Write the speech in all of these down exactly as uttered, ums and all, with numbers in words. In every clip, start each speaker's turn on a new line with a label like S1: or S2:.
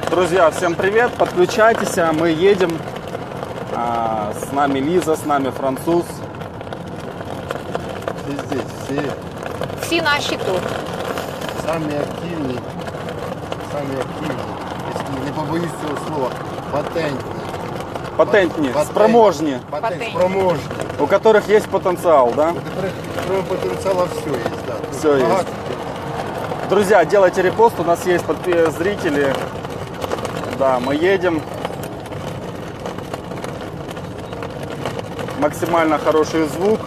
S1: Друзья, всем привет, подключайтесь, мы едем, а, с нами Лиза, с нами француз.
S2: Все здесь, все
S3: Всі наші тут.
S2: самые активные, самые активные, если не побоюсь цього слова, патентні.
S1: Патентні,
S2: Патент-
S1: спроможні,
S2: Патент,
S3: Патентні.
S2: спроможні.
S1: у которых есть потенциал, да?
S2: У которых кроме потенциала все есть, да. Тут
S1: Всё есть.
S2: багато.
S1: Друзья, делайте репост, у нас есть подпи- зрители. Да, мы едем. Максимально хороший звук.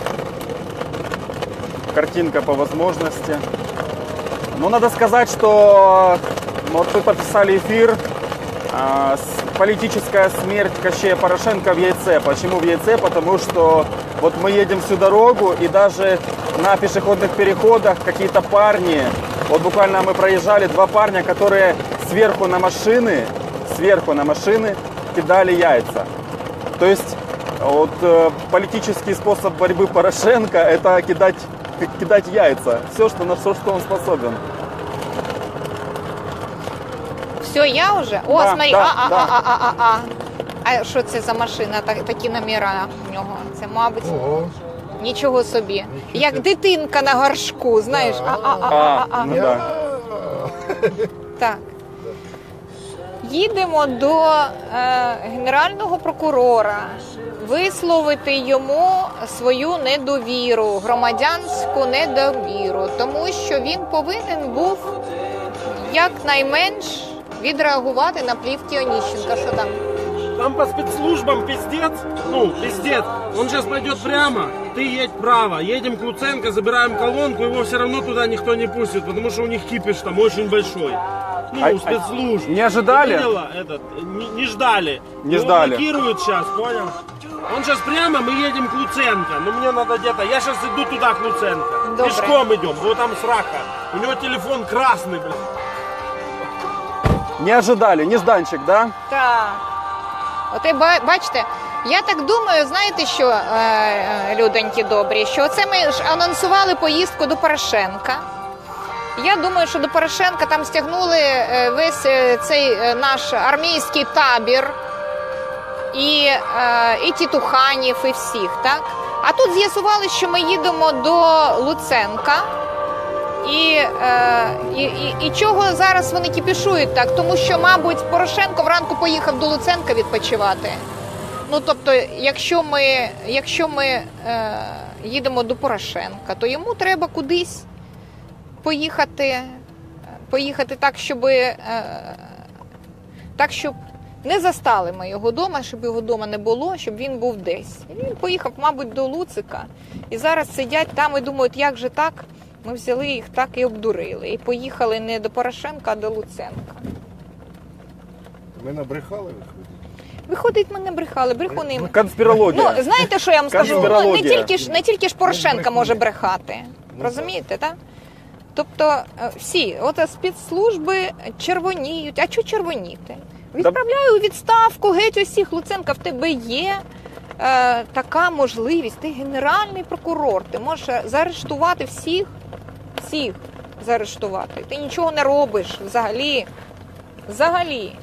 S1: Картинка по возможности. Но надо сказать, что вот вы подписали эфир а, с- «Политическая смерть Кощея Порошенко в Яйце». Почему в Яйце? Потому что вот мы едем всю дорогу, и даже на пешеходных переходах какие-то парни, вот буквально мы проезжали, два парня, которые сверху на машины, сверху на машины кидали яйца. То есть вот э, политический способ борьбы Порошенко — это кидать, кидать яйца. Все, что, на все, что он способен.
S3: Все, я вже? О,
S1: Да,
S3: смотри,
S1: да,
S3: а, а,
S1: да.
S3: а, а, а, а. А що це за машина? Так, такі номера в нього. Це, мабуть,
S2: Ого.
S3: нічого собі. Як дитинка на горшку, знаєш. А, а, а, а, а,
S1: ну
S3: а.
S1: да.
S3: Так. Їдемо до е, Генерального прокурора висловити йому свою недовіру, громадянську недовіру, тому що він повинен був якнайменш відреагувати на плівки Оніщенка. Що там?
S4: Там по спецслужбам пиздец, ну, пиздец. Он сейчас пойдет прямо, ты едь право. Едем к Луценко, забираем колонку, его все равно туда никто не пустит, потому что у них кипиш там очень большой. Ну,
S1: А-
S4: у спецслужб.
S1: не ожидали?
S4: Ты видела этот? Не, не ждали.
S1: Не
S4: Его
S1: ждали.
S4: блокируют сейчас, понял? Он сейчас прямо, мы едем к Луценко. Но мне надо где-то, я сейчас иду туда, к Луценко.
S3: Добре.
S4: Пешком идем, вот там срака. У него телефон красный, блин.
S1: Не ожидали, нежданчик, да?
S3: Так. От і ба- бачите, я так думаю, знаєте що, е, е, людоньки добрі, що це ми ж анонсували поїздку до Порошенка. Я думаю, що до Порошенка там стягнули е, весь е, цей е, наш армійський табір і, е, і Тітуханів, і всіх, так? А тут з'ясували, що ми їдемо до Луценка. І, е, і, і, і чого зараз вони кіпішують так? Тому що, мабуть, Порошенко вранку поїхав до Луценка відпочивати. Ну, тобто, якщо ми, якщо ми е, їдемо до Порошенка, то йому треба кудись поїхати, поїхати так, щоб, е, так, щоб не застали ми його вдома, щоб його вдома не було, щоб він був десь. І він поїхав, мабуть, до Луцика. І зараз сидять там і думають, як же так? Ми взяли їх так і обдурили. І поїхали не до Порошенка, а до Луценка.
S2: Ми набрехали, виходить.
S3: Виходить, ми не брехали, брехуни.
S1: Конспирология.
S3: Ну, знаєте, що я вам скажу? Ну, не
S1: Конспірологія.
S3: тільки ж, не тільки ж Порошенка може брехати.
S2: Ну,
S3: Розумієте, так? Тобто е, всі, от спецслужби червоніють. А чого червоніти? Відправляю у відставку геть усіх. Луценка, в тебе є е, така можливість. Ти генеральний прокурор, ти можеш заарештувати всіх, всіх заарештувати. Ти нічого не робиш взагалі. Взагалі.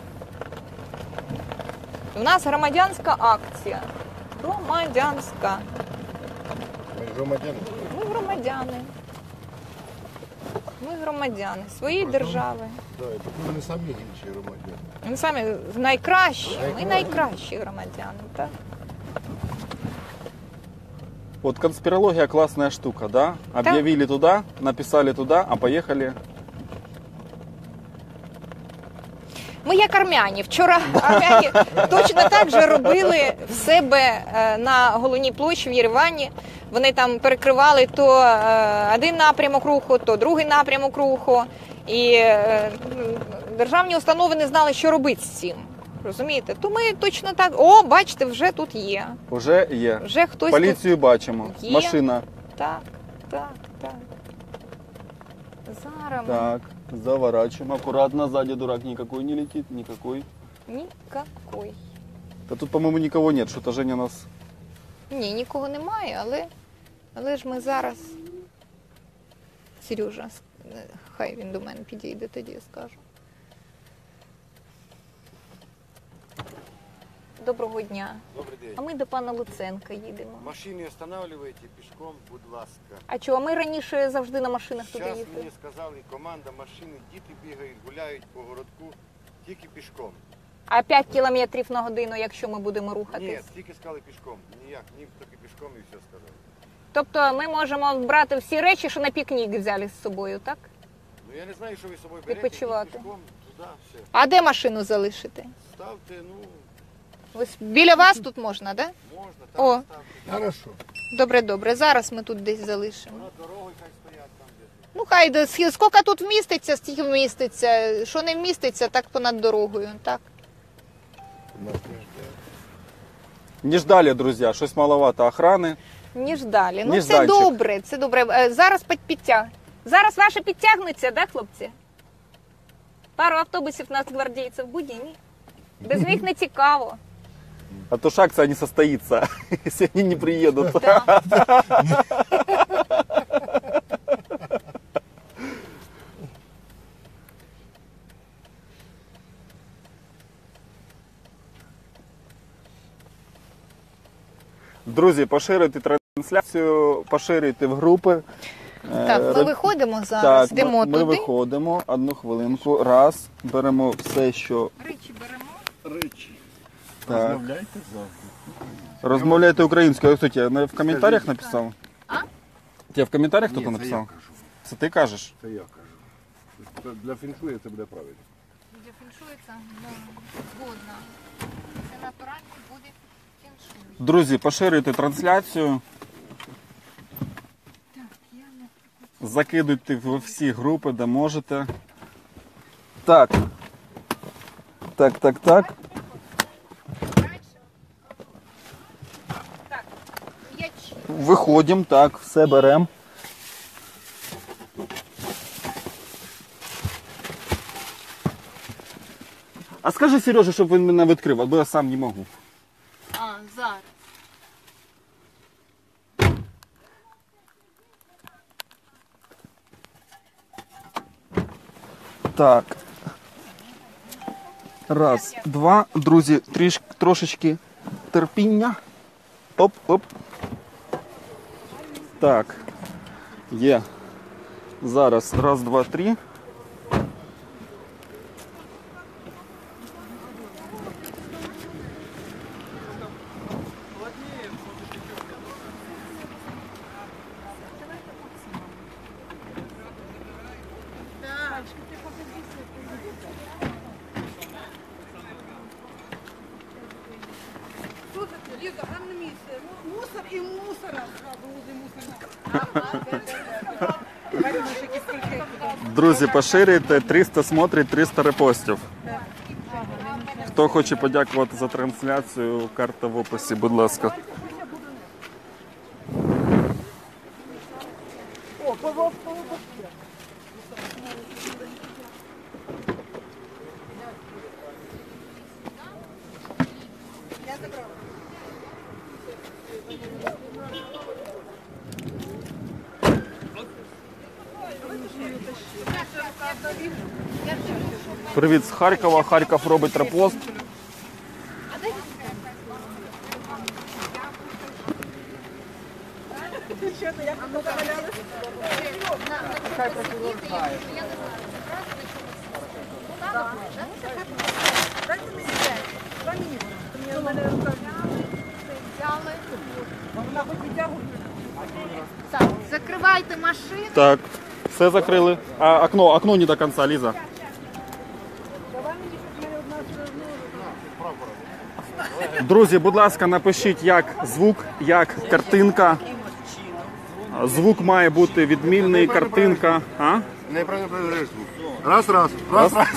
S3: У нас громадянська акція. Громадянська.
S2: Ми громадяни.
S3: Ми громадяни. Ми громадяни своєї держави.
S2: Да, і тому вони самі інші громадяни.
S3: Ми самі найкращі. Ми найкращі громадяни. Так?
S1: Вот конспирология классная штука, да? Объявили туда, написали туда, а поехали.
S3: Ми як армяні. Вчора армяні точно так же робили в себе е, на головній площі в Єревані. Вони там перекривали то е, один напрямок руху, то другий напрямок руху. І е, державні установи не знали, що робити з цим. Розумієте? То ми точно так... О, бачите, вже тут є.
S1: Уже є.
S3: Вже хтось
S1: Поліцію бачимо.
S3: є.
S1: Машина.
S3: тут... Так, так, так. Зараз ми...
S1: Так, заворачиваем. Аккуратно, сзади дурак никакой не летит, никакой.
S3: Никакой.
S1: Да тут, по-моему, никого нет, что-то Женя нас...
S3: Ні, нікого немає, але, але ж ми зараз... Сережа, хай він до мене підійде, тоді я скажу. Доброго дня.
S2: Добрий день.
S3: А ми до пана Луценка їдемо.
S2: Машини останавливайте пішком, будь ласка.
S3: А чого? Ми раніше завжди на машинах туди
S2: Зараз
S3: їздили.
S2: мені сказали, команда машини, діти бігають, гуляють по городку, тільки пішком.
S3: А п'ять кілометрів на годину, якщо ми будемо рухатись?
S2: Ні, тільки сказали пішком. Ніяк, ні, тільки пішком і все сказали.
S3: Тобто ми можемо брати всі речі, що на пікнік взяли з собою, так?
S2: Ну я не знаю, що ви з собою берете.
S3: Відпочивати.
S2: Пішком, туди, все.
S3: А де машину залишити?
S2: Ставте, ну,
S3: Ось біля вас тут можна, так? Да?
S2: можна, там
S3: О.
S2: ставте.
S5: Хорошо.
S3: Добре, добре. Зараз ми тут десь залишимо.
S2: Над дорогою хай стоять там десь.
S3: Ну хай до- скі- скільки тут вміститься, стільки вміститься. Що не вміститься, так понад дорогою. Так.
S2: Нас не жде.
S1: Не ждали, друзья, щось маловато охрани.
S3: Ніж далі. Ну це
S1: Нежданчик.
S3: добре, це добре. Е, Зараз під- підтяг. Зараз ваше підтягнеться, да, хлопці? Пару автобусів нацгвардійців буде, ні? Без них не цікаво.
S1: А то ж акция не состоится, если они не приедут.
S3: Да.
S1: Друзі, поширюйте трансляцію, поширюйте в групи.
S3: Так, ми
S1: Е,
S3: виходимо зараз,
S1: Так,
S3: йдемо
S1: ми, ми
S3: туди.
S1: виходимо, одну хвилинку, раз, беремо все, що...
S3: Речі беремо.
S2: Речі.
S1: Так.
S2: Розмовляйте завтра.
S1: Розмовляйте українською. Хто тебе в коментарях написав?
S3: А?
S1: Тебе в коментарях
S2: Ні,
S1: хтось
S2: це
S1: написав?
S2: я кажу.
S1: Це ти кажеш?
S2: Це я кажу. Це Для фіншуя це буде правильно.
S3: Буде фіншується? Згодна. Це натурально буде фіншуй.
S1: Друзі, поширюйте трансляцію. Закидуйте в всі групи, де можете. Так. Так, так, так.
S3: Так, м'ячі.
S1: Виходимо, так, все беремо. А скажи Сережа, щоб він мене відкрив, бо я сам не можу.
S3: А, зараз.
S1: Так. Раз, два. Друзі, трішки, трошечки терпіння. Оп, оп. Так. Є. Зараз. Раз, два, три.
S6: Ліза, гарне місце. Мусор і мусора. Зразу возле мусора.
S1: Друзі, поширюйте. триста смотрить, триста репостів. Хто хоче подякувати за трансляцію, карта в описі, будь ласка. Привіт з Харкова. Харків робить репост.
S3: Так, закривайте машину.
S1: Так, все закрили. А окно, окно не до кінця, Ліза. Друзі, будь ласка, напишіть, як звук, як картинка. Звук має бути відмінний, картинка. А?
S2: Неправильно проявляєш звук. Раз, раз. Раз, раз.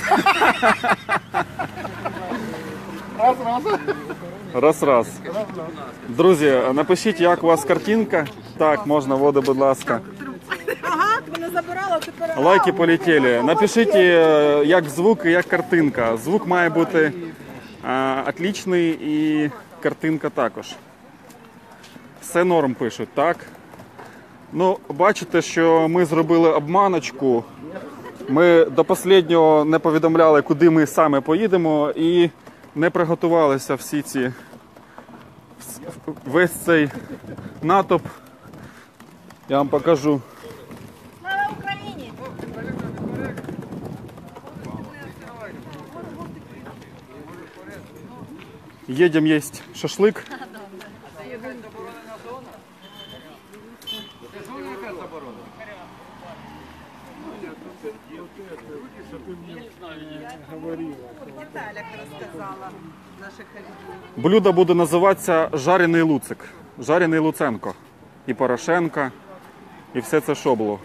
S2: Раз, раз.
S1: Раз, раз. Друзі, напишіть, як у вас картинка. Так, можна, воду, будь ласка.
S6: Ага, ти мене забирала, тепер.
S1: Лайки полетіли. Напишіть, е, як звук і як картинка. Звук має бути е, отличний і картинка також. Все норм пишуть, так? Ну, бачите, що ми зробили обманочку. Ми до останнього не повідомляли, куди ми саме поїдемо. І не приготувалися всі ці, весь цей натовп. Я вам покажу.
S6: Слава Україні!
S1: Едем есть шашлык.
S6: Наталя розказала наших людей.
S1: Блюдо буде називатися жарений Луцик, жарений Луценко. І Порошенко, і все це що було.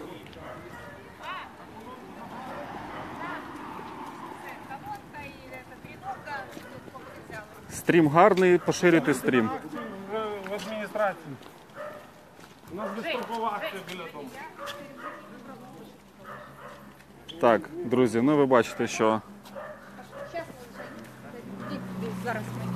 S1: Стрім гарний, поширюйте стрім.
S4: В администрации. У нас бесстроковая акция для того.
S1: Так, друзі, ну ви бачите, що
S3: Зараз ми.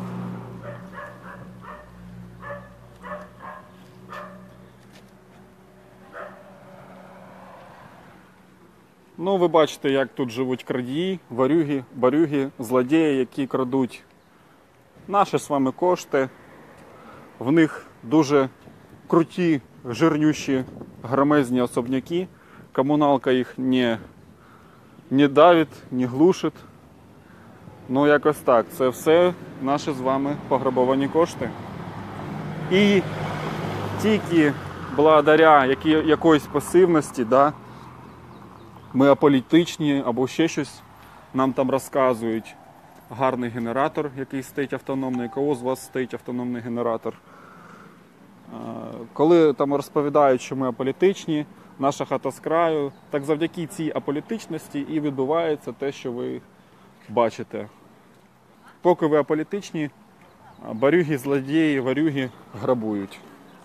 S1: Ну, ви бачите, як тут живуть крадії, варюги, барюги, злодії, які крадуть наші з вами кошти. В них дуже круті, жирнющі, громезні особняки. Комуналка їх не, не давить, не глушить. Ну, якось так. Це все наші з вами пограбовані кошти. І тільки благодаря які, якоїсь пасивності, да, ми аполітичні або ще щось, нам там розказують. Гарний генератор, який стоїть автономний. Кого з вас стоїть автономний генератор? Коли там розповідають, що ми аполітичні, наша хата з краю, так завдяки цій аполітичності і відбувається те, що ви бачите. Поки ви аполітичні, барюги, злодії, варюги грабують.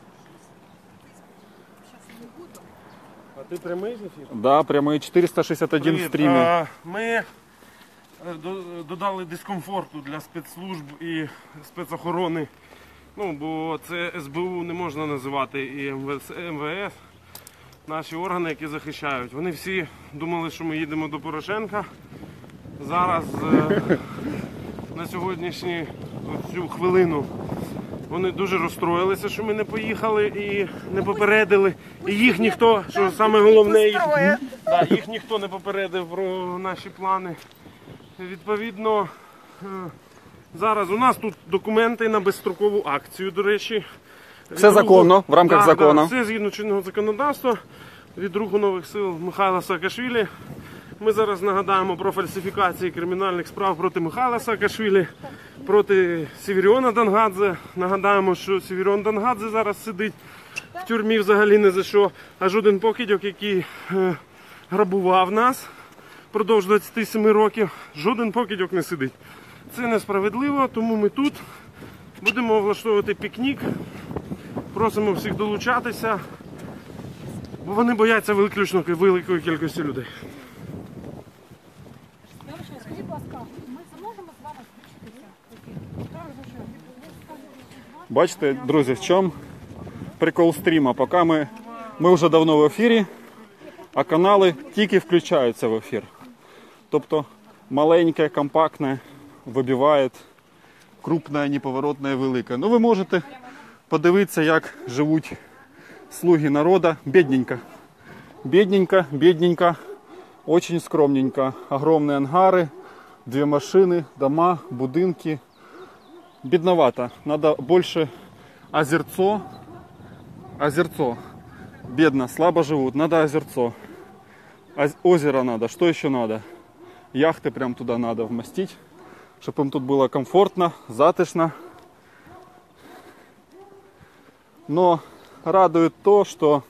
S4: А ти прямий ефір?
S1: Да, прямий чотириста шістдесят один в стрімі.
S4: А, Ми е, до- додали дискомфорту для спецслужб і спецохорони. Ну, бо це ес бе у не можна називати і ем ве ес, ем ве ес. Наші органи, які захищають. Вони всі думали, що ми їдемо до Порошенка. Зараз е, на сьогоднішню цю хвилину вони дуже розстроїлися, що ми не поїхали і не попередили. І їх ніхто, що саме головне, їх, да, їх ніхто не попередив про наші плани. Відповідно, е, зараз у нас тут документи на безстрокову акцію, до речі.
S1: Все
S4: Від
S1: законно,
S4: руху-
S1: в рамках
S4: Да,
S1: закону.
S4: Да, все згідно чинного законодавства від Руху нових сил Михайла Саакашвілі. Ми зараз нагадаємо про фальсифікації кримінальних справ проти Михайла Саакашвілі, проти Севіріона Дангадзе. Нагадаємо, що Севіріон Дангадзе зараз сидить в тюрмі взагалі не за що, а жоден покидьок, який е, грабував нас впродовж двадцяти семи років, жоден покидьок не сидить. Це несправедливо, тому ми тут будемо влаштовувати пікнік. Просимо всіх долучатися, бо вони бояться виключно великої кількості людей.
S5: Скажіть, будь ласка, ми зможемо з вами включитися?
S1: Бачите, друзі, в чому прикол стріма? Поки ми, ми вже давно в ефірі, а канали тільки включаються в ефір. Тобто маленьке, компактне вибиває крупне, неповоротне, велике. Ну ви можете подивитися, як живуть слуги народу. Бідненько. Бідненько, бідненько, очень скромненько. Огромні ангари, дві машини, дома, будинки. Бедновато. Надо больше озерцо. Озерцо. Бедно, слабо живут. Надо озерцо. Оз- Озеро надо. Что еще надо? Яхты прям туда надо вмостить, чтобы им тут было комфортно, затишно. Но радует то, что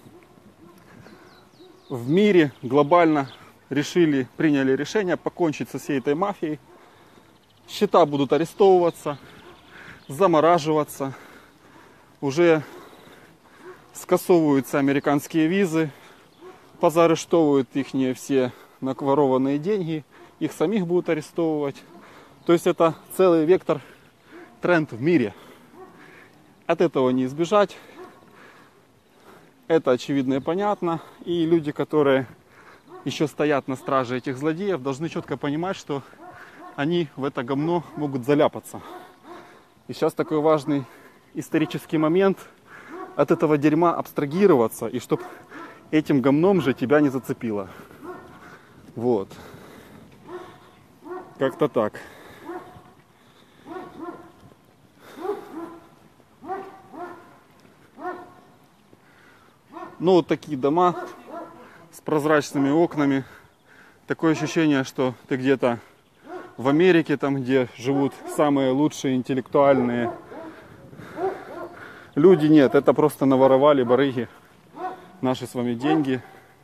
S1: в мире глобально решили, приняли решение покончить со всей этой мафией. Счета будут арестовываться, замораживаться. Уже скасовываются американские визы, позаарештовывают их все накворованные деньги, их самих будут арестовывать. То есть это целый вектор, тренд в мире. От этого не избежать. Это очевидно и понятно. И люди, которые еще стоят на страже этих злодеев, должны четко понимать, что они в это говно могут заляпаться. И сейчас такой важный исторический момент от этого дерьма абстрагироваться, и чтобы этим говном же тебя не зацепило. Вот. Как-то так. Ну, вот такие дома с прозрачными окнами. Такое ощущение, что ты где-то в Америке, там, где живут самые лучшие интеллектуальные люди. Нет, это просто наворовали барыги наши с вами деньги.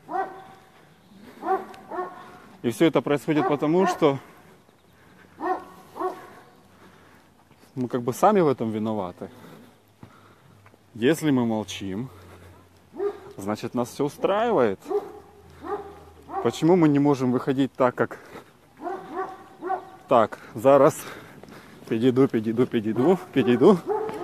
S1: И все это происходит потому, что мы как бы сами в этом виноваты. Если мы молчим, значит, нас все устраивает. Почему мы не можем выходить так, как... Так, зараз підійду, підійду, підійду, підійду.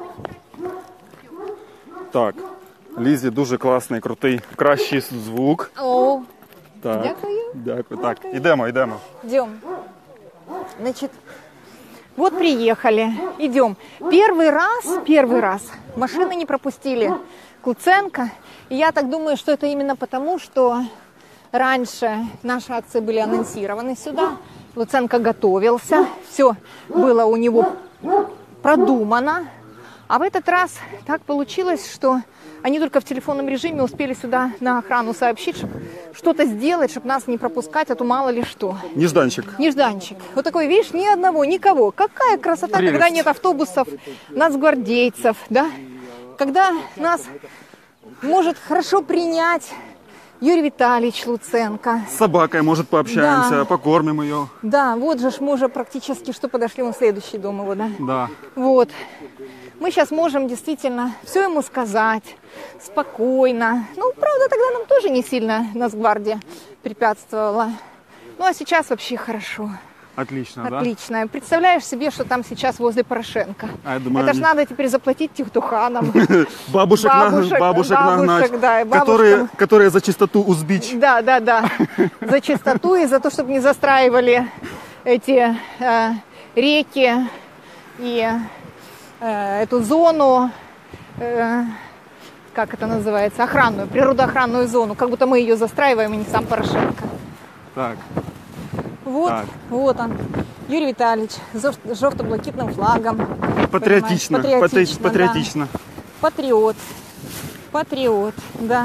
S1: Так, Лізі дуже класний, крутий, кращий звук.
S3: О,
S1: Так,
S3: дякую.
S1: дякую. Так, ідемо, ідемо.
S3: идем. Значит, вот приехали, идем. Первый раз, первый раз машины не пропустили к Луценко. И я так думаю, что это именно потому, что раньше наши акции были анонсированы сюда. Луценко готовился, все было у него продумано. А в этот раз так получилось, что они только в телефонном режиме успели сюда на охрану сообщить, чтобы что-то сделать, чтобы нас не пропускать, а то мало ли что.
S1: Нежданчик.
S3: Нежданчик. Вот такой, видишь, ни одного, никого. Какая красота,
S1: Прелесть.
S3: когда нет автобусов, нацгвардейцев, да? Когда нас может хорошо принять Юрий Витальевич Луценко.
S1: С собакой, может, пообщаемся,
S3: Да.
S1: покормим ее.
S3: Да, вот же ж мы уже практически что подошли, мы в следующий дом его, да?
S1: Да.
S3: Вот. Мы сейчас можем действительно все ему сказать спокойно. Ну, правда, тогда нам тоже не сильно Нацгвардия препятствовала. Ну, а сейчас вообще хорошо.
S1: Отлично, да?
S3: Отлично. Представляешь себе, что там сейчас возле Порошенко?
S1: А я думаю,
S3: Это ж
S1: они-
S3: надо теперь заплатить тихтуханам.
S1: Бабушек, на-
S3: Бабушек,
S1: бабушек
S3: бабушек,
S1: нагнать,
S3: да, и
S1: которые,
S3: бабушкам.
S1: которые за чистоту узбич.
S3: Да, да, да. За чистоту и за то, чтобы не застраивали эти э, реки и э, эту зону, э, как это называется, охранную, природоохранную зону. Как будто мы ее застраиваем, и не сам Порошенко.
S1: Так,
S3: Вот,
S1: Так.
S3: вот он, Юрий Витальевич, с жов- жовто-блакитным флагом.
S1: патриотично,
S3: Понимаешь?
S1: патри-
S3: Патриотично,
S1: патриотично.
S3: да. Патриот, патриот, да.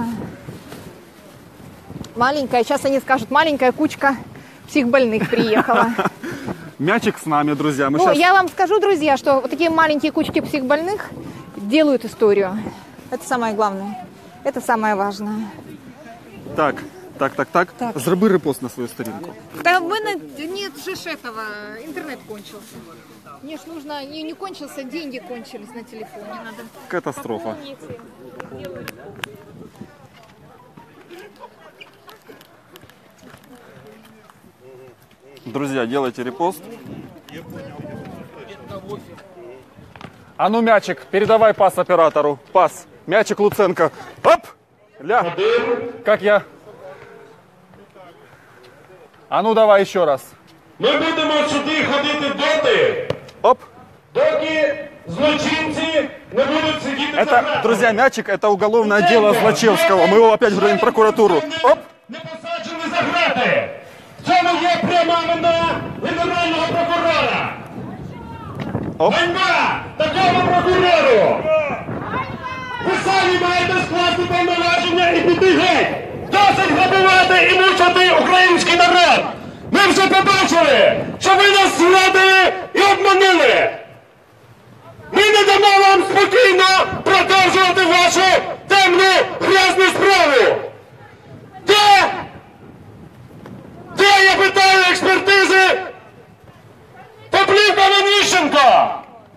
S3: Маленькая, сейчас они скажут, маленькая кучка психбольных приехала.
S1: Мячик с нами, друзья. Мы
S3: Ну,
S1: сейчас...
S3: я вам скажу, друзья, что вот такие маленькие кучки психбольных делают историю. Это самое главное. Это самое важное.
S1: Так, так, так, так.
S3: Так.
S1: Зроби репост на свою сторінку.
S3: Да в мене нет же ж этого, интернет кончился. Мне ж нужно, не, не кончился, деньги кончились на телефоне, надо
S1: Катастрофа.
S3: пополнить.
S1: Друзья, делайте репост. А ну, мячик, передавай пас оператору. Пас. Мячик Луценко. Оп! Ля. Как я? А ну, давай еще раз.
S7: Ми будемо сюди ходити доти,
S1: Оп.
S7: доки злочинці не будуть сидіти за
S1: Это,
S7: ґратами.
S1: друзья, мячик, это уголовное дело Злачевского. Мы его опять вводим в прокуратуру. Оп.
S7: Не посаджені за грати. В цьому є пряма вина генерального прокурора.
S1: Оп.
S7: Ганьба такому прокурору. Ви самі маєте скласти повноваження і піти геть. Досить грабувати і мучити український народ. Ми вже побачили, що ви нас зрадили і обманули. Ми не дамо вам спокійно продовжувати вашу темну грязну справу. Де? Де, я питаю, експертизи? Поплівка Веніщенко!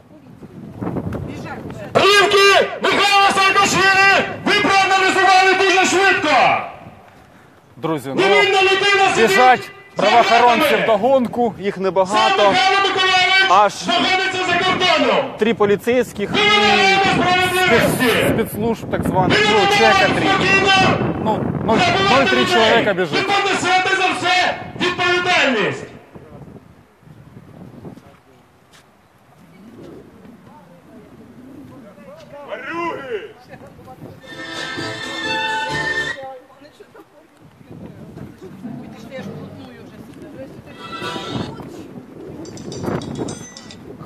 S7: Плівки Михайла Саакашвілі ви проаналізували дуже швидко!
S1: Друзі, ну,
S7: Невинна людина сидить!
S1: біжать
S7: за
S1: правоохоронці
S7: ґратами!
S1: вдогонку, їх
S7: Сам
S1: небагато.
S7: Михайло Миколаївич
S1: Аж
S7: знаходиться за кордоном!
S1: Три поліцейських
S7: Ми
S1: і
S7: вимагаємо справедливості!
S1: спецслужб так званих.
S7: Ми
S1: Ну,
S7: не
S1: чека
S7: дамо
S1: три.
S7: спокійно
S1: Ну, ноль три чоловіка
S7: Ви
S1: біжить.
S7: понесете за все відповідальність!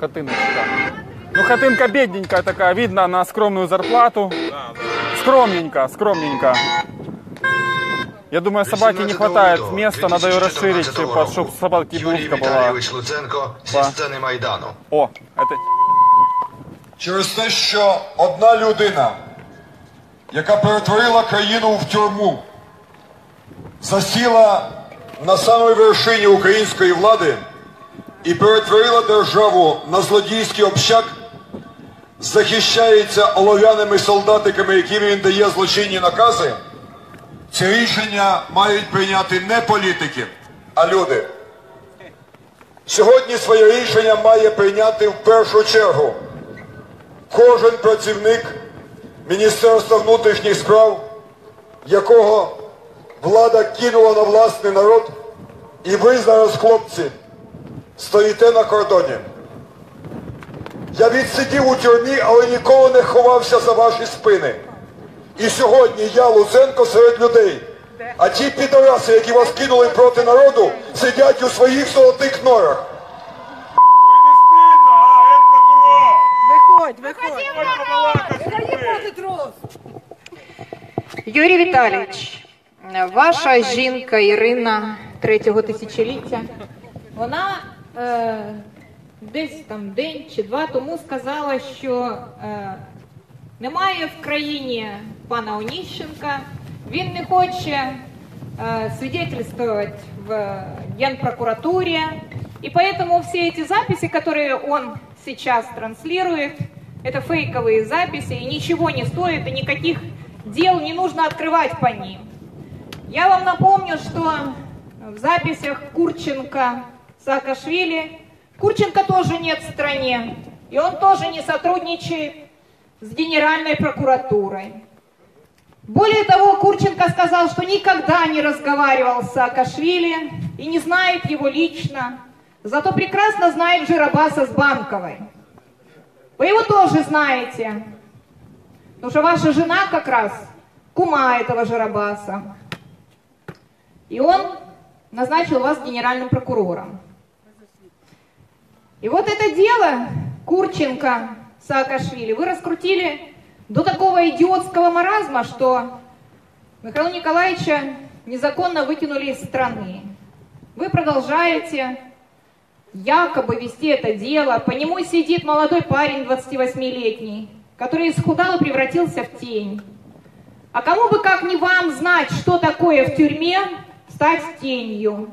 S1: хатыночка. Ну, хатынка бедненькая такая, видно на скромную зарплату.
S8: Да, да.
S1: Скромненько, скромненько. Я думаю, собаке не хватает места, надо ее расширить, чтобы собаки будка была.
S9: Луценко зі сцени Майдану.
S1: О, это...
S10: Через те, що одна людина, яка перетворила країну в тюрму, засіла на самій вершині української влади і перетворила державу на злодійський общак, захищається олов'яними солдатиками, яким він дає злочинні накази, ці рішення мають прийняти не політики, а люди. Сьогодні своє рішення має прийняти в першу чергу кожен працівник Міністерства внутрішніх справ, якого влада кинула на власний народ, і ви зараз, хлопці, стоїте на кордоні. Я відсидів у тюрмі, але ніколи не ховався за ваші спини. І сьогодні я, Луценко, серед людей. А ті підараси, які вас кинули проти народу, сидять у своїх золотих норах.
S6: Виходь, виходь.
S3: Юрій Віталійович, ваша жінка Ірина третього тисячоліття, вона е, десь там день чи два тому сказала, що е, немає в країні пана Оніщенка, він не хоче э, свидетельствовать в Генпрокуратуре, и поэтому все эти записи, которые он сейчас транслирует, это фейковые записи, и ничего не стоит, и никаких дел не нужно открывать по ним. Я вам напомню, что в записях Курченко, Саакашвили, Курченко тоже нет в стране, и он тоже не сотрудничает с Генеральной прокуратурой. Более того, Курченко сказал, что никогда не разговаривал с Саакашвили и не знает его лично, зато прекрасно знает Жиробаса с Банковой. Вы его тоже знаете, потому что ваша жена как раз кума этого Жиробаса. И он назначил вас генеральным прокурором. И вот это дело Курченко, Саакашвили вы раскрутили до такого идиотского маразма, что Михаила Николаевича незаконно выкинули из страны. Вы продолжаете якобы вести это дело. По нему сидит молодой парень двадцативосьмилетний, который исхудал и превратился в тень. А кому бы как не вам знать, что такое в тюрьме стать тенью?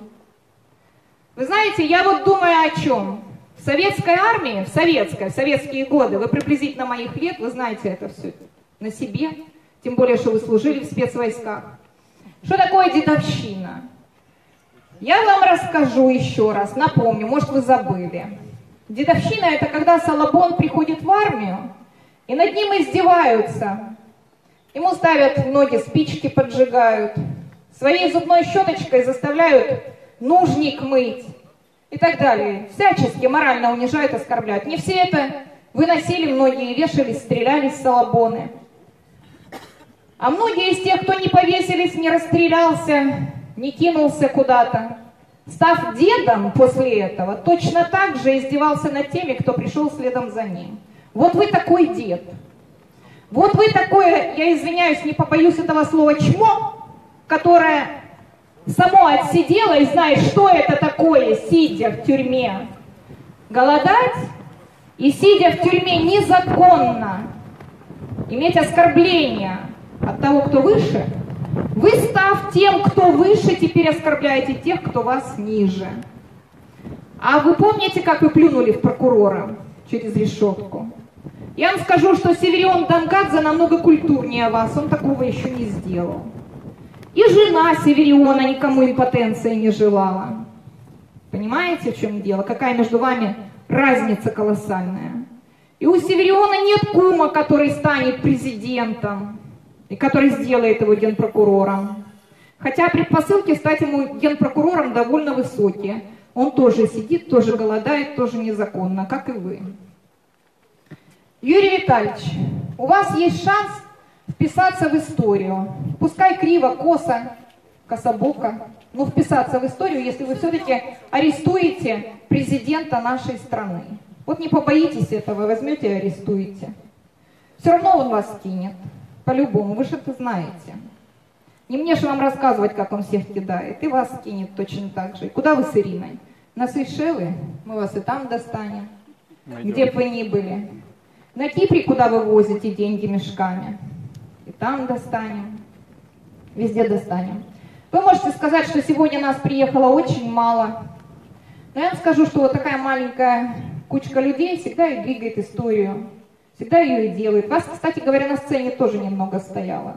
S3: Вы знаете, я вот думаю о чем. В советской армии, в советской, в советские годы, вы приблизительно моих лет, вы знаете это все на себе, тем более, что вы служили в спецвойсках. Что такое дедовщина? Я вам расскажу еще раз, напомню, может вы забыли. Дедовщина — это когда Салабон приходит в армию, и над ним издеваются. Ему ставят в ноги спички, поджигают, своей зубной щеточкой заставляют нужник мыть. И так далее. Всячески морально унижают, оскорбляют. Не все это выносили, многие вешались, стрелялись в Салабоны. А многие из тех, кто не повесились, не расстрелялся, не кинулся куда-то, став дедом после этого, точно так же издевался над теми, кто пришел следом за ним. Вот вы такой дед. Вот вы такое, я извиняюсь, не побоюсь этого слова, чмо, которое само отсидела и знает, что это такое, сидя в тюрьме. Голодать и, сидя в тюрьме незаконно, иметь оскорбления от того, кто выше, вы, став тем, кто выше, теперь оскорбляете тех, кто вас ниже. А вы помните, как вы плюнули в прокурора через решетку? Я вам скажу, что Северион Дангадзе намного культурнее вас, он такого еще не сделал. И жена Севериона никому импотенции не желала. Понимаете, в чем дело? Какая между вами разница колоссальная. И у Севериона нет кума, который станет президентом, и который сделает его генпрокурором. Хотя предпосылки стать ему генпрокурором довольно высокие. Он тоже сидит, тоже голодает, тоже незаконно, как и вы. Юрий Витальевич, у вас есть шанс вписаться в историю. Пускай криво, косо, кособоко, но вписаться в историю, если вы все-таки арестуете президента нашей страны.
S8: Вот не побоитесь этого, возьмете и арестуете. Все равно он вас кинет, по-любому, вы же это знаете. Не мне же вам рассказывать, как он всех кидает, и вас кинет точно так же. И куда вы с Ириной? На Сейшелы? Мы вас и там достанем, найдем. Где бы вы ни были. На Кипре, куда вы возите деньги мешками, и там достанем, везде достанем. Вы можете сказать, что сегодня нас приехало очень мало. Но я вам скажу, что вот такая маленькая кучка людей всегда и двигает историю, всегда ее и делает. Вас, кстати говоря, на сцене тоже немного стояло.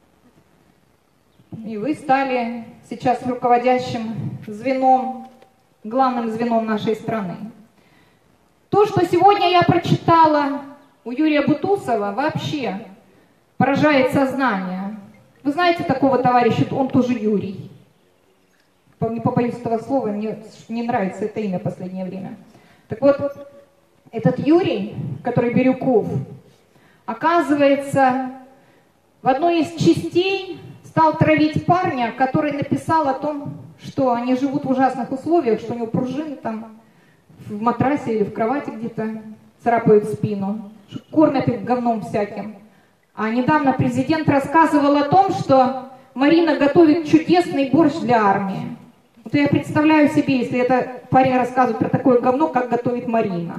S8: И вы стали сейчас руководящим звеном, главным звеном нашей страны. То, что сегодня я прочитала у Юрия Бутусова, вообще поражает сознание. Вы знаете такого товарища, он тоже Юрий. Не побоюсь этого слова, мне не нравится это имя в последнее время. Так вот, этот Юрий, который Бирюков, оказывается, в одной из частей стал травить парня, который написал о том, что они живут в ужасных условиях, что у него пружины там в матрасе или в кровати где-то царапают спину, кормят их говном всяким. А недавно президент рассказывал о том, что Марина готовит чудесный борщ для армии. Вот я представляю себе, если это парень рассказывает про такое говно, как готовит Марина.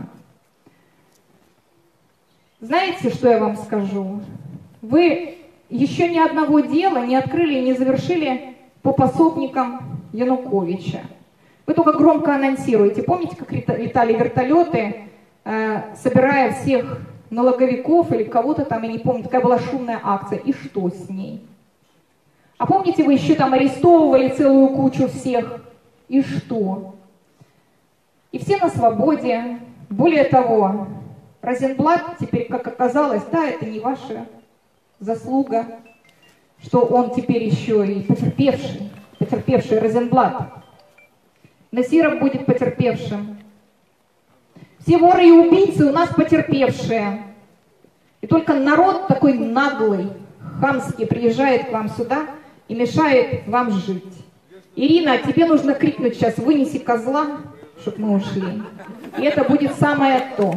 S8: Знаете, что я вам скажу? Вы еще ни одного дела не открыли и не завершили по пособникам Януковича. Вы только громко анонсируете. Помните, как летали вертолеты, э, собирая всех налоговиков или кого-то там, я не помню, такая была шумная акция. И что с ней? А помните, вы еще там арестовывали целую кучу всех? И что? И все на свободе. Более того, Розенблат теперь, как оказалось, да, это не ваша заслуга, что он теперь еще и потерпевший, потерпевший Розенблат. Насиров будет потерпевшим. Все воры и убийцы у нас потерпевшие. И только народ такой наглый, хамский приезжает к вам сюда и мешает вам жить. Ирина, тебе нужно крикнуть сейчас: вынеси козла, чтобы мы ушли. И это будет самое то.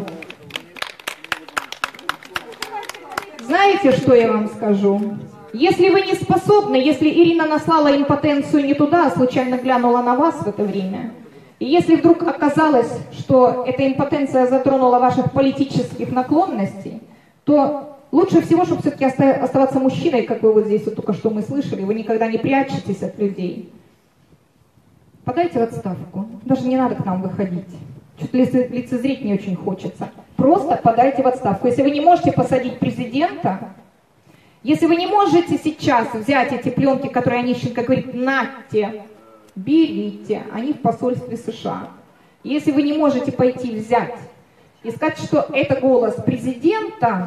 S8: Знаете, что я вам скажу? Если вы не способны, если Ирина наслала импотенцию не туда, а случайно глянула на вас в это время, и если вдруг оказалось, что эта импотенция затронула ваших политических наклонностей, то лучше всего, чтобы все-таки оставаться мужчиной, как вы вот здесь вот только что мы слышали, вы никогда не прячетесь от людей. Подайте в отставку. Даже не надо к нам выходить. Что-то лицезреть не очень хочется. Просто подайте в отставку. Если вы не можете посадить президента, если вы не можете сейчас взять эти пленки, которые Онищенко говорит, нате, берите, они в посольстве США. Если вы не можете пойти взять и сказать, что это голос президента,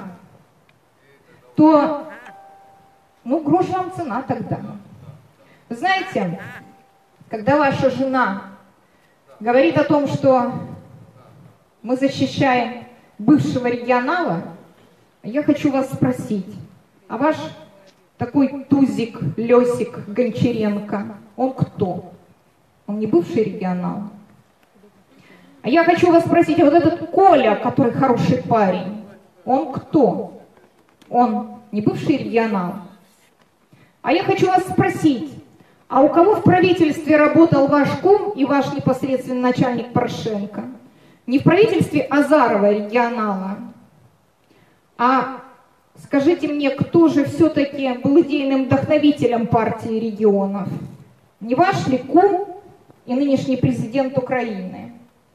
S8: то, ну, грош вам цена тогда. Вы знаете, когда ваша жена говорит о том, что мы защищаем бывшего регионала, я хочу вас спросить, а ваш такой тузик, Лесик Гончаренко, он кто? Он не бывший регионал? А я хочу вас спросить, а вот этот Коля, который хороший парень, он кто? Он не бывший регионал? А я хочу вас спросить, а у кого в правительстве работал ваш кум и ваш непосредственный начальник Порошенко? Не в правительстве Азарова, регионала, а скажите мне, кто же все-таки был идейным вдохновителем партии регионов? Не ваш ли кум и нынешний президент Украины?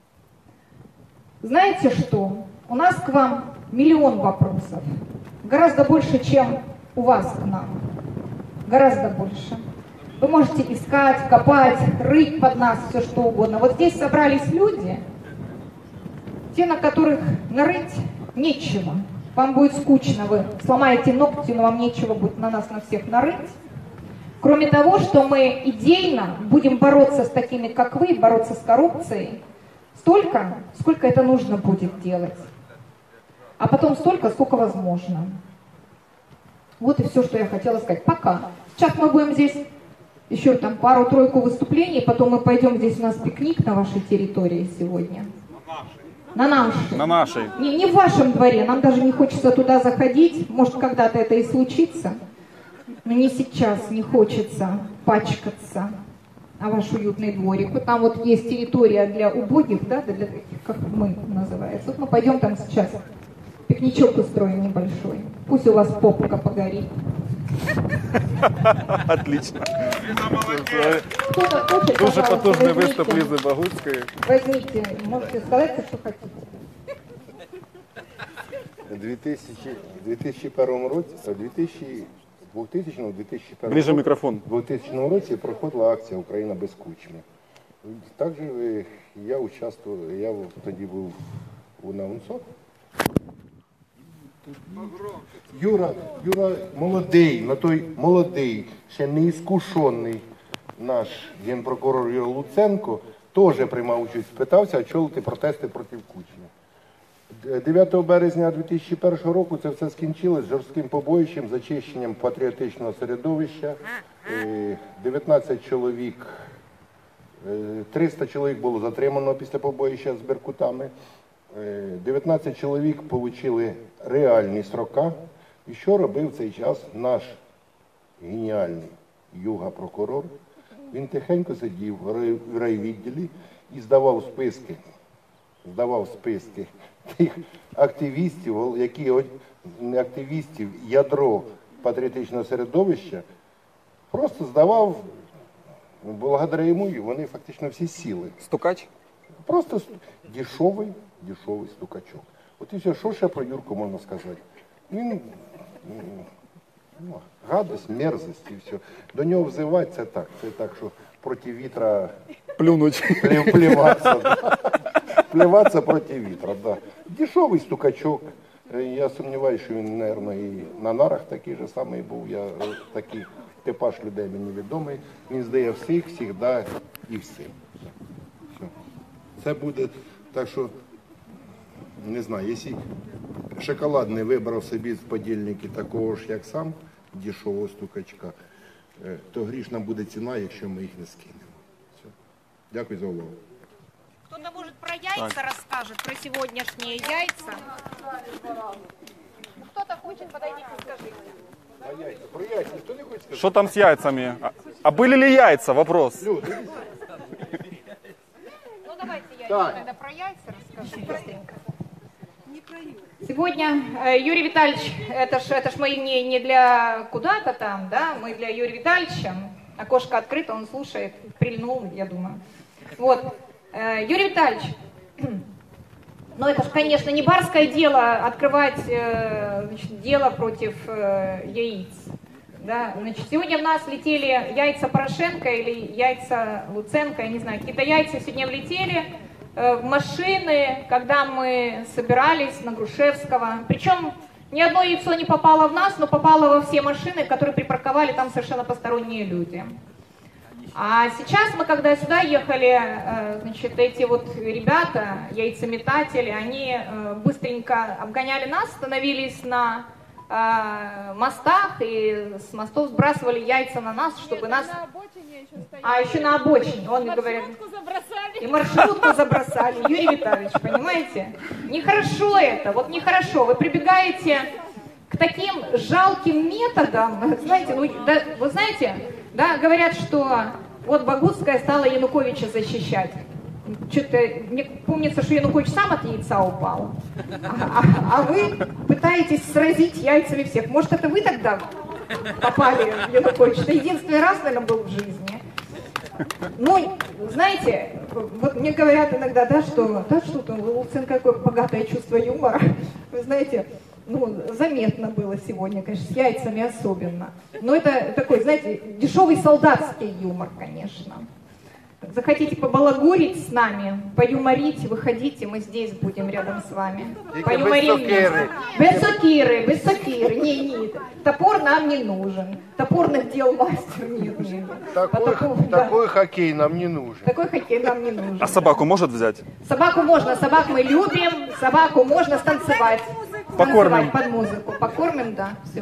S8: Знаете что? У нас к вам миллион вопросов. Гораздо больше, чем у вас к нам. Гораздо больше. Вы можете искать, копать, рыть под нас, все что угодно. Вот здесь собрались люди, те, на которых нарыть нечего. Вам будет скучно, вы сломаете ногти, но вам нечего будет на нас, на всех нарыть. Кроме того, что мы идейно будем бороться с такими, как вы, бороться с коррупцией, столько, сколько это нужно будет делать. А потом столько, сколько возможно. Вот и все, что я хотела сказать. Пока. Сейчас мы будем здесь еще там пару-тройку выступлений, потом мы пойдем, здесь у нас пикник на вашей территории сегодня. На нашей.
S1: На нашей.
S8: Не, не в вашем дворе, нам даже не хочется туда заходить. Может, когда-то это и случится. Но не сейчас, не хочется пачкаться. А ваш уютный дворик. Вот там вот есть территория для убогих, да, для таких, как мы называется. Вот мы пойдем там сейчас, пикничок устроим небольшой. Пусть у вас попка погорит.
S1: Отлично.
S8: Кто-то хочет,
S1: Дуже
S8: пожалуйста,
S1: потужний
S8: возьмите.
S1: виступ Лізи Багуцької.
S8: Возьмите, можете сказать, что хотите.
S2: У дві тисячі першому році, у двохтисячному дві тисячі першому
S1: Ближе мікрофон.
S2: У двохтисячному році проходила акція «Україна без кучми». Також я участвував, я тоді був на УНСО. Юра, Юра молодий, на той молодий, ще не іскушений наш генпрокурор Юрій Луценко теж приймав участь, питався очолити протести проти Кучми. дев'ятого березня дві тисячі першого року це все скінчилось жорстким побоїщем, зачищенням патріотичного середовища. дев'ятнадцять чоловік, триста чоловік було затримано після побоїща з беркутами. дев'ятнадцять чоловік отримали реальні строки. І що робив в цей час наш геніальний юга-прокурор? Він тихенько сидів в райвідділі і здавав списки, здавав списки тих активістів, які не активістів, ядро патріотичного середовища, просто здавав, благодаря йому, вони фактично всі сіли.
S1: Стукач?
S2: Просто дешевий, дешевий стукачок. От і все, що ще про Юрку можна сказати? Він ну, гадость, мерзость і все. До нього взивати це так, це так, що проти вітра
S1: плюнуть.
S2: Пліватися, да. Пліватися проти вітра, да. Дешевий стукачок. Я сумніваюся, що він, мабуть, і на нарах такий же самий був. Я такий типаж людей мені відомий. Він здає всіх, завжди і всім. Все. Це буде, так що, не знаю, якщо шоколад не вибрав собі з подільники такого ж, як сам, дешевого стукачка, то грішна буде ціна, якщо ми їх не скинемо. Все. Дякую за увагу.
S3: Кто-то, может, про яйца расскажет, про сегодняшние яйца? Кто-то хочет, подойдите, скажите.
S2: А яйца? Про яйца ніхто не хоче сказати?
S1: Что там с яйцами? А, а были ли яйца? Вопрос.
S3: Ну, давайте я
S2: Так.
S3: тогда про яйца расскажу быстренько.
S8: Сегодня э, Юрий Витальевич, это ж, это ж мы не, не для куда-то там, да, мы для Юрия Витальевича. Окошко открыто, он слушает, прильнул, я думаю. Вот. Э, Юрий Витальевич, ну это же, конечно, не барское дело открывать э, значит, дело против э, яиц. Да? Значит, сегодня в нас летели яйца Порошенко или яйца Луценко, я не знаю, какие-то яйца сегодня влетели э, в машины, когда мы собирались на Грушевского. Причем ни одно яйцо не попало в нас, но попало во все машины, которые припарковали там совершенно посторонние люди. А сейчас мы, когда сюда ехали, значит, эти вот ребята, яйцеметатели, они быстренько обгоняли нас, становились на мостах и с мостов сбрасывали яйца на нас, чтобы нас... А еще на обочине, он говорит... И маршрутку забросали, Юрий Витальевич, понимаете? Нехорошо это, вот нехорошо. Вы прибегаете к таким жалким методам, знаете, ну, да, вы знаете, да, говорят, что вот Багутская стала Януковича защищать. Что-то, мне помнится, что Янукович сам от яйца упал, а, а, а вы пытаетесь сразить яйцами всех. Может, это вы тогда попали в Януковича? Это единственный раз, наверное, был в жизни. Ну, знаете, вот мне говорят иногда, да, что, да, что-то у Луценко какое богатое чувство юмора. Вы знаете, ну, заметно было сегодня, конечно, с яйцами особенно. Но это такой, знаете, дешевый солдатский юмор, конечно. Захотите побалагурить с нами, поюморить, выходите, мы здесь будем рядом с вами. Поюморим вместе. Без сокиры, без сокиры. Не, не, топор нам не нужен. Топорных дел мастер нет. нет.
S2: Такой,
S8: а такого,
S2: такой
S8: да.
S2: хоккей нам не нужен.
S8: Такой хоккей нам не нужен.
S1: А собаку может взять?
S8: Собаку можно, собак мы любим, собаку можно станцевать.
S1: Покормим.
S8: Станцевать под музыку. Покормим, да, все.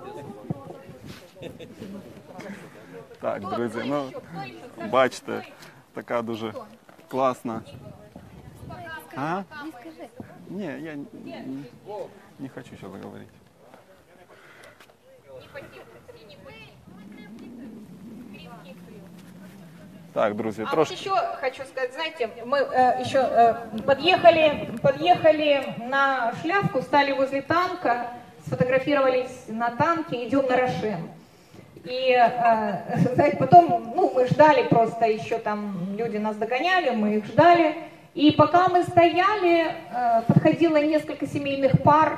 S1: Так, друзі, ну, бачите, така дуже класна А? Не, я не, не, не хочу сейчас говорить. Так, друзья,
S8: А
S1: трошки.
S8: вот еще хочу сказать, знаете, мы э, еще э, подъехали, подъехали на Шляпку, встали возле танка, сфотографировались на танке, идем на Рошен. И э, знаете, потом, ну, мы ждали просто еще там, люди нас догоняли, мы их ждали. И пока мы стояли, э, подходило несколько семейных пар.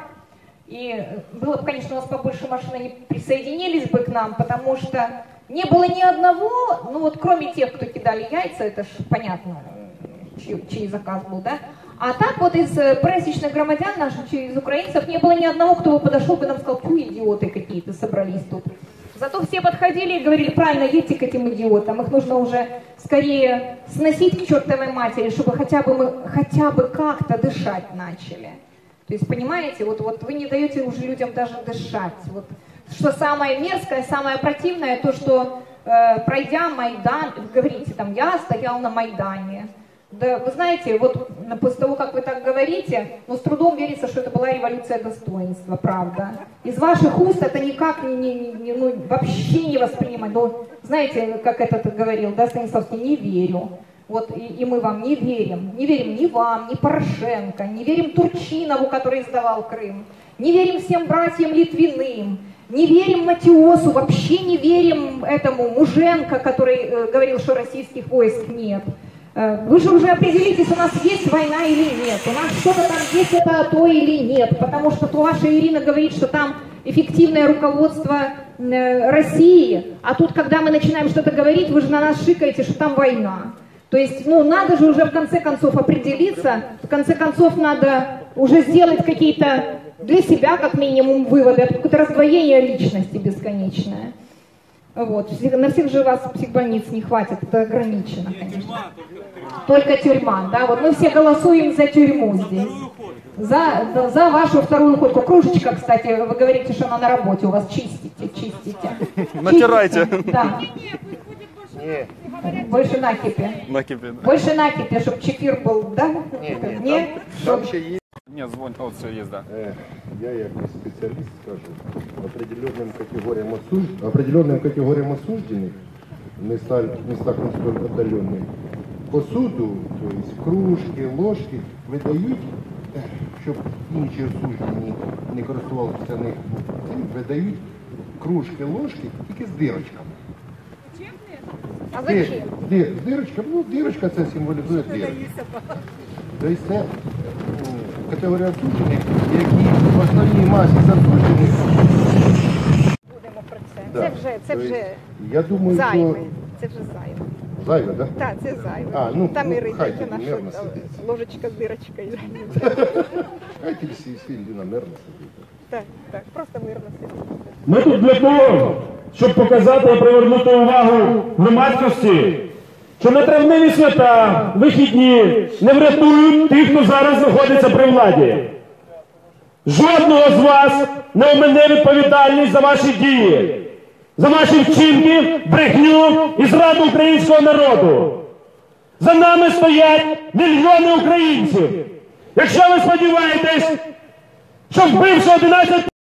S8: И было бы, конечно, у нас побольше машин, они присоединились бы к нам, потому что не было ни одного, ну вот кроме тех, кто кидали яйца, это ж понятно, чей, чей заказ был, да? А так вот из пресечных громадян наших, из украинцев, не было ни одного, кто бы подошел бы и нам сказал, фу, идиоты какие-то собрались тут. Зато все подходили и говорили, правильно, едьте к этим идиотам, их нужно уже скорее сносить к чертовой матери, чтобы хотя бы мы хотя бы как-то дышать начали. То есть, понимаете, вот, вот вы не даете уже людям даже дышать. Вот, что самое мерзкое, самое противное, то, что э, пройдя Майдан, вы говорите, там, я стоял на Майдане. Да, вы знаете, вот после того, как вы так говорите, ну, с трудом верится, что это была революция достоинства, правда. Из ваших уст это никак не, не, не, ну, вообще не воспринимать. Ну, знаете, как этот говорил, да, Станиславский, не верю. Вот, и, и мы вам не верим. Не верим ни вам, ни Порошенко, не верим Турчинову, который сдавал Крым, не верим всем братьям Литвиным, не верим Матиосу, вообще не верим этому Муженко, который э, говорил, что российских войск нет. Э, вы же уже определитесь, у нас есть война или нет, у нас что-то там есть, это то или нет, потому что то ваша Ирина говорит, что там эффективное руководство э, России, а тут, когда мы начинаем что-то говорить, вы же на нас шикаете, что там война. То есть, ну, надо же уже в конце концов определиться, в конце концов надо уже сделать какие-то для себя, как минимум, выводы, это какое-то раздвоение личности бесконечное. Вот. На всех же вас психбольниц не хватит, это ограничено, конечно. Только тюрьма, да, вот мы все голосуем за тюрьму здесь. За, за вашу вторую ходку. Кружечка, кстати, вы говорите, что она на работе, у вас чистите, чистите.
S1: Натирайте.
S8: Да. Больше накипи.
S1: Накипи, да.
S8: Больше накипи, чтобы чефир был, да?
S2: Ні, ні,
S8: Ні?
S2: там, там ще є.
S1: Нет, звонь, вот все есть, да.
S2: Э, Я як спеціаліст скажу, определенным категориям, осуж... определенным категориям осужденных, местах, местах не столь отдаленных, посуду, то есть кружки, ложки, видають, щоб інші осуждені не користувалися них, видають кружки, ложки тільки з дирочками.
S8: А
S2: Ди-
S8: зачем?
S2: ди- Дирочка, ну дирочка це символізує дирочку. Тобто це м, категорія осуджених, які в основній масі засуджених.
S8: Будемо про це.
S2: Да.
S8: Це вже, це
S2: Тобто,
S8: вже
S2: я думаю,
S8: зайве.
S2: що
S8: Це вже зайве.
S2: зайве, так?
S8: Так, це зайве.
S2: А, ну,
S8: Там
S2: ну,
S8: і
S2: хай
S8: ридики
S2: тоді
S8: на
S2: мирно
S8: що,
S2: сидить.
S8: ложечка з дирочкою.
S2: Хай ті всі, всі людина мирно сидить.
S8: Так, так, просто мирно сидить.
S7: Ми тут для того, щоб показати і привернути увагу громадськості, що нетравневі свята, вихідні не врятують тих, хто зараз знаходиться при владі. Жодного з вас не омине відповідальність за ваші дії, за ваші вчинки, брехню і зраду українського народу. За нами стоять мільйони українців. Якщо ви сподіваєтесь, що вбивши одинадцять